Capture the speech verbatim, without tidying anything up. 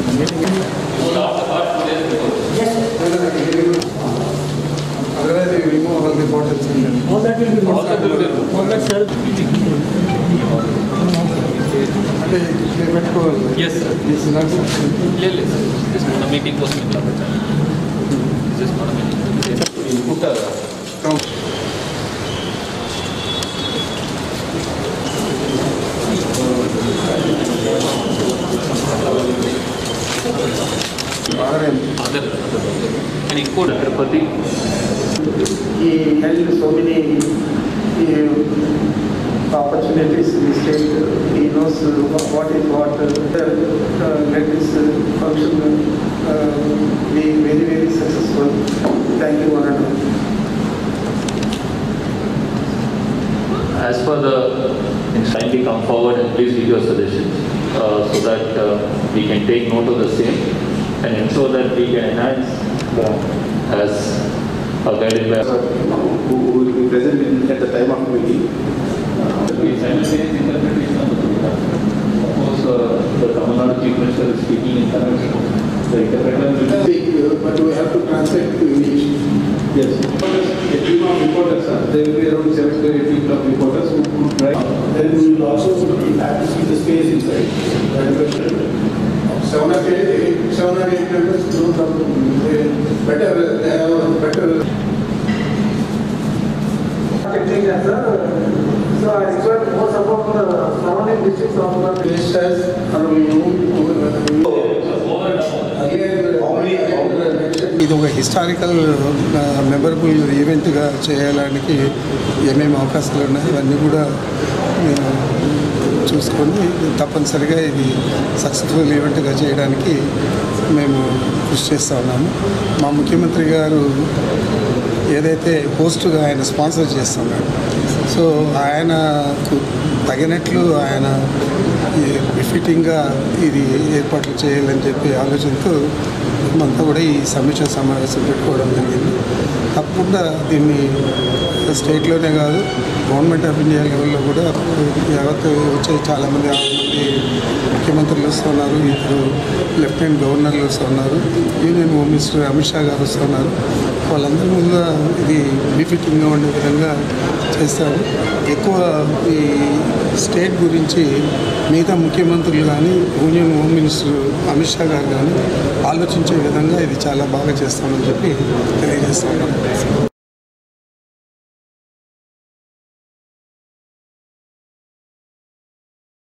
Otherwise, we will remove all the bottles. All that will be all that will be all that sir. Yes, sir. This is not something. Yes, sir. This is not a meeting post. This is not a meeting. Put a from. Other, and include Tirupati. He held so many uh, opportunities in the state. He knows uh, what is what. Uh, uh, let this uh, function uh, be very, very successful. Thank you, one and all. As per the, kindly come forward and please give your suggestions uh, so that uh, we can take note of the same and ensure that we can enhance the, as a guided by who will be present in, at the time of meeting. Uh, we simultaneous interpretation of the program. Of course, uh, the Tamil Nadu Chief Minister is speaking in Kannada. The interpreter will speak, but we have to translate to English. Yes. A team of reporters, sir. There will be around seven to eight people of reporters who could write. Then we will also have to see the space inside. Seven or eight, seven or eight members do come better, they have better. So I require more support for the surrounding districts of the Ministers and we ఇది ఒక historical memorable ఈవెంట్గా చేయడానికి ఏమేమి అవకాశాలు ఉన్నాయి ఇవన్నీ కూడా చూసుకొని తప్పనిసరిగా ఇది సక్సెస్ఫుల్ ఈవెంట్గా చేయడానికి మేము కృషి చేస్తూ ఉన్నాము. మా ముఖ్యమంత్రి గారు ఏదైతే హోస్ట్గా ఆయన స్పాన్సర్ చేస్తున్నాడు, సో ఆయనకు తగినట్లు ఆయన బిఫిటింగ్గా ఇది ఏర్పాట్లు చేయాలని చెప్పి ఆలోచనతో అంతా కూడా ఈ సమీక్ష సమావేశం పెట్టుకోవడం జరిగింది. తప్పకుండా దీన్ని స్టేట్లోనే కాదు గవర్నమెంట్ ఆఫ్ ఇండియా లెవెల్లో కూడా యావత్ వచ్చే చాలామంది మంది ముఖ్యమంత్రులు వస్తున్నారు, ఇద్దరు లెఫ్టినెంట్ గవర్నర్లు వస్తున్నారు, union home minister Amit Shah గారు వస్తున్నారు. వాళ్ళందరి ముందు ఇది బిఫిటింగ్గా ఉండే విధంగా చేస్తారు. ఎక్కువ ఈ స్టేట్ గురించి మిగతా ముఖ్యమంత్రులు కానీ union home minister Amit Shah గారు కానీ ఆలోచించే విధంగా ఇది చాలా బాగా చేస్తామని చెప్పి తెలియజేస్తున్నాను.